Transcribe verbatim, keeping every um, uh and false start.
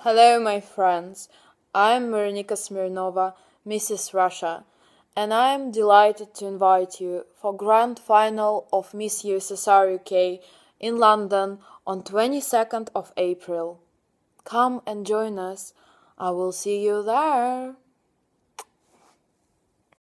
Hello, my friends. I'm Marinika Smirnova, Missus Russia, and I'm delighted to invite you for grand final of Miss U S S R U K in London on twenty-second of April. Come and join us. I will see you there.